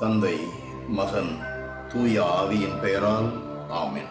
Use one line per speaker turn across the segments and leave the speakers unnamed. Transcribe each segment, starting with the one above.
தந்தை, மகன், தூய ஆவியின் பெயரால் ஆமென்.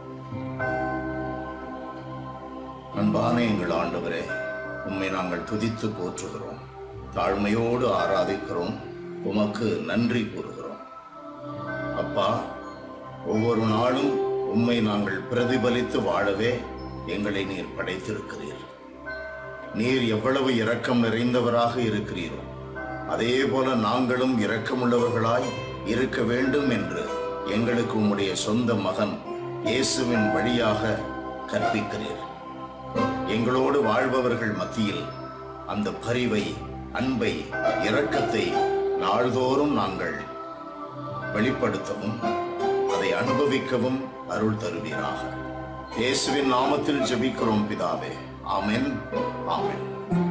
அன்பான எங்கள் ஆண்டவரே, உம்மை நாங்கள் துதித்து போற்றுகிறோம், தாழ்மையோடு ஆராதிக்கிறோம், உமக்கு நன்றி கூறுகிறோம். அப்பா, ஒவ்வொரு நாளும் உம்மை நாங்கள் பிரதிபலித்து வாழவே எங்களை நீர் படைத்திருக்கிறீர். நீர் எவ்வளவு இரக்கம் நிறைந்தவராக இருக்கிறீரோ அதே போல நாங்களும் இரக்கமுள்ளவர்களாய் இருக்க வேண்டும் என்று எங்களுக்கு உம்முடைய சொந்த மகன் இயேசுவின் வழியாக கற்பிக்கிறீர். எங்களோடு வாழ்பவர்கள் மத்தியில் அந்த பரிவை, அன்பை, இரக்கத்தை நாள்தோறும் நாங்கள் வெளிப்படுத்தவும் அதை அனுபவிக்கவும் அருள் தருவீராக. இயேசுவின் நாமத்தில் ஜெபிக்கிறோம் பிதாவே. ஆமென், ஆமென்.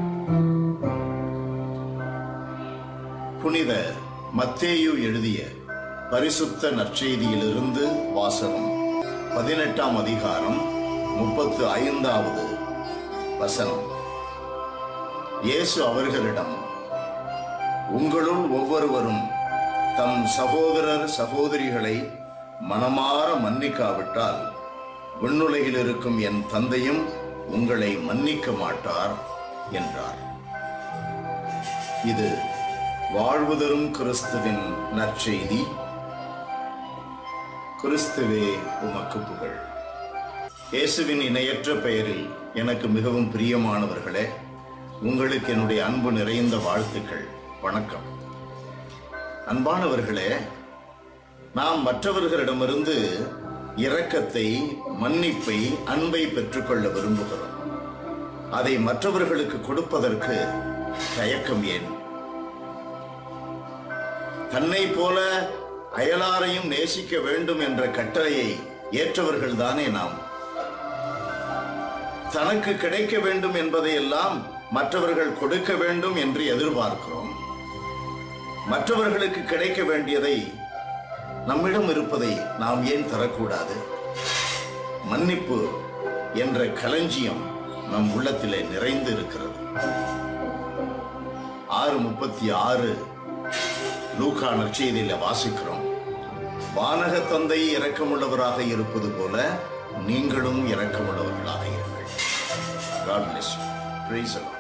புனித மத்தேயு எழுதிய பரிசுத்த நற்செய்தியிலிருந்து வாசகம். 18ஆம் அதிகாரம் 35வது வசனம். இயேசு அவர்களிடம், உங்களுள் ஒவ்வொருவரும் தம் சகோதரர் சகோதரிகளை மனமாற மன்னிக்காவிட்டால் விண்ணுலகில் இருக்கும் என் தந்தையும் உங்களை மன்னிக்க மாட்டார் என்றார். இது வாழ்வு தரும் கிறிஸ்துவின் நற்செய்தி. கிறிஸ்துவே உமக்கு புகழ். இயேசுவின் இணையற்ற பெயரில் எனக்கு மிகவும் பிரியமானவர்களே, உங்களுக்கு என்னுடைய அன்பு நிறைந்த வாழ்த்துக்கள். வணக்கம். அன்பானவர்களே, நாம் மற்றவர்களிடமிருந்து இரக்கத்தை, மன்னிப்பை, அன்பை பெற்றுக்கொள்ள விரும்புகிறோம். அதை மற்றவர்களுக்கு கொடுப்பதற்கு தயக்கம் ஏன்? தன்னை போல அயலாரையும் நேசிக்க வேண்டும் என்ற கட்டளையை ஏற்றவர்கள் தானே நாம். தனக்கு கிடைக்க வேண்டும் என்பதையெல்லாம் மற்றவர்கள் கொடுக்க வேண்டும் என்று எதிர்பார்க்கிறோம். மற்றவர்களுக்கு கிடைக்க வேண்டியதை, நம்மிடம் இருப்பதை நாம் ஏன் தரக்கூடாது? மன்னிப்பு என்ற களஞ்சியம் நம் உள்ளத்திலே நிறைந்து இருக்கிறது. 6:36 லூக்கா நற்செய்தியில வாசிக்கிறோம், வானக தந்தை இரக்கமுள்ளவராக இருப்பது போல நீங்களும் இரக்கமுள்ளவர்களாக இருங்கள். God bless you. Praise the Lord.